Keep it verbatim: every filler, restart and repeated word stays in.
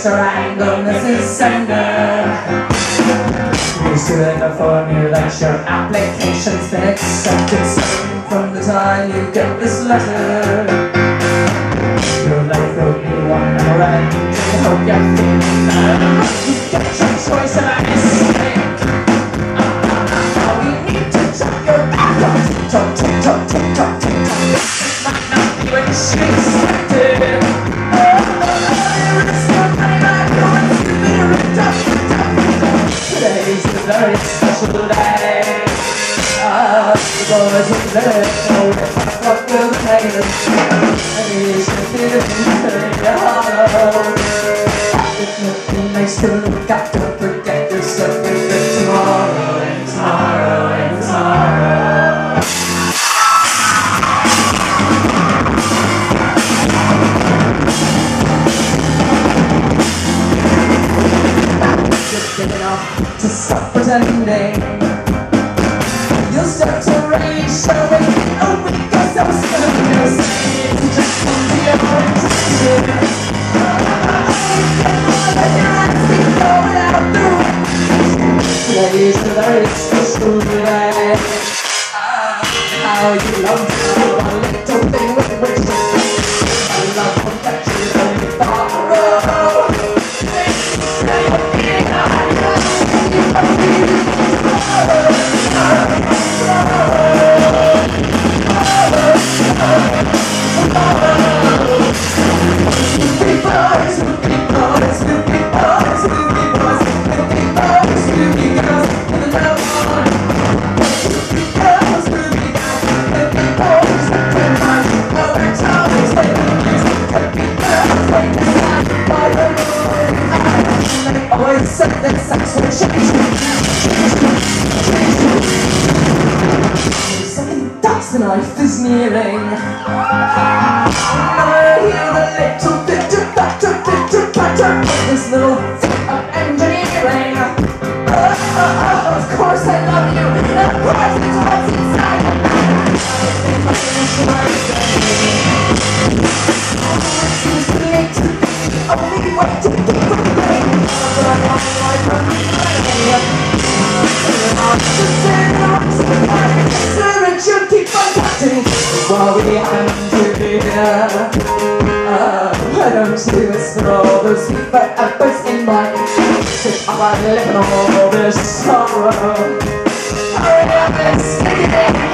pressure and illness is anger. Please do it before you let your application's been accepted. Starting from the time you get this letter, your life will be one more ending. Hope you're feeling better. You get your choice and I mistake. Now you need to check your back on tick-tock, tick-tock, tick-tock, tick-tock. This might not be what she expected. Oh, I risk your money like going to be ripped up, ripped up, ripped up. Today's a very special day. Ah, the boys will let it go. What will the negative and you should be living hollow. Definitely nice to look at. Don't forget yourself with it tomorrow and tomorrow and tomorrow. Just big enough to stop pretending. You'll start to raise your weight. Oh, because I was gonna say it's just one to your intention. Today's a very special day. Ah, how you love me, a little thing with which to speak. I love perfection and you thought, oh, say you're being always said that sex would change me, change me, change me. Second thoughts, the knife is nearing. Now I hear the little bitter, bitter, bitter, bitter of this little bit of engineering. Oh, oh, oh, of course I love you, and of course it's what's inside. I think I finish my day. Oh, it seems to me to be the only way to keep from playing. While we hang together, uh, why don't you whisper all those sweet forever's in my ear? Sit up and live in all this sorrow. Hurry up and stick it in.